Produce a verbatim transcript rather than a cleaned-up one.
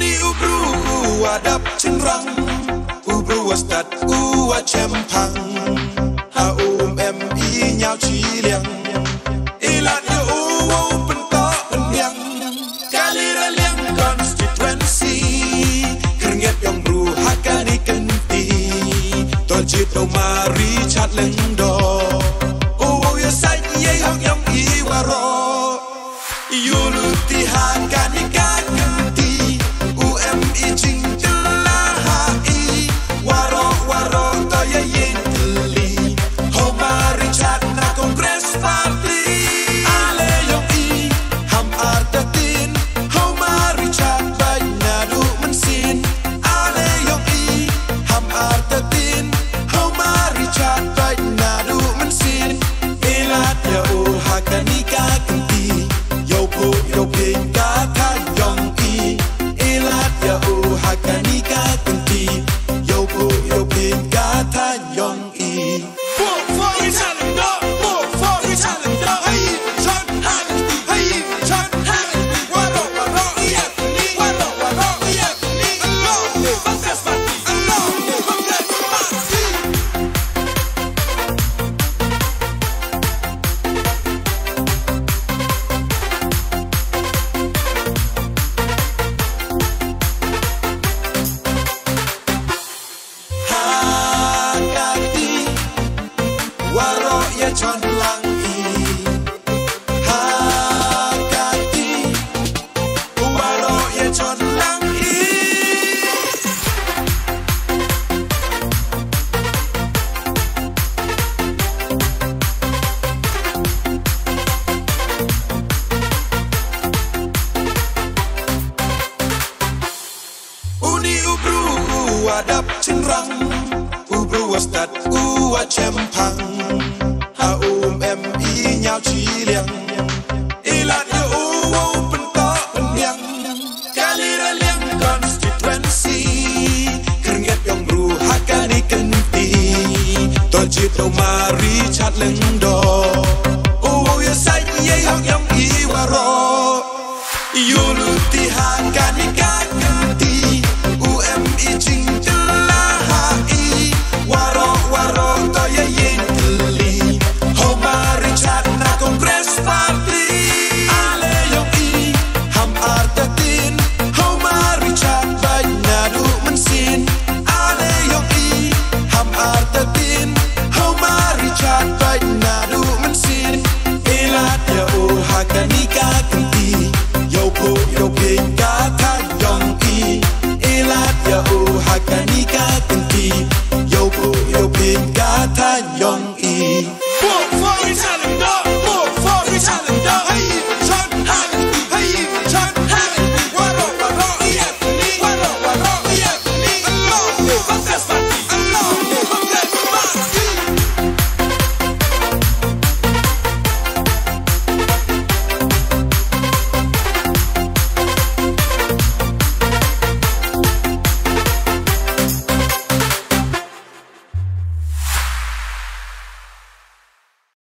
Uni ubru wadap cenrang, ubru wastat uwa cempang, ha um em i nyao chi liang, ilat yo uwa pentok penyang, kalira liang constituency, keringet yang bru hakani kenti, tolcit tau mari chat leng do, uwa ya sai ye hong yang i waro, yulu tihan kani kenti, u em i jing telah i, waro waro to ye yin teli, ho mari chat na kongres party, ale yong i ham artatin, ho mari chat baik nadu mensin, ale yong i ham artatin, ho mari chat baik nadu mensin, ilat ya u hakani kenti, yo po yo ping kata yong i, ilat ya u hakani kenti, yo po yo ping kata yong i. Walk for each other, go. Walk for each other, go. Hey, chant hakani, hey, chant hakani. Waro waro iat ni, waro waro iat ni. Allah, bangkas mati. Allah, bangkas mati. Hakati waro ya chon lang i, hakati waro ya chon lang i. Uni ubru wadap cenrang, ubru wastat uwa cempang, ha um em i nyao chi liang, ilat yo uwa pentok penyang, kalira liang constituency, keringet yang bru hakani kenti, tolcit tau mari chat leng do, uwa ya sai ye hong yang i waro, yo